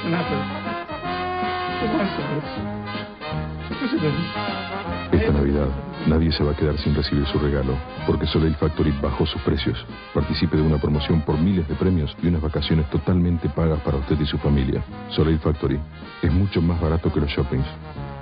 Esta Navidad, nadie se va a quedar sin recibir su regalo, porque Soleil Factory bajó sus precios. Participe de una promoción por miles de premios y unas vacaciones totalmente pagas para usted y su familia. Soleil Factory es mucho más barato que los shoppings.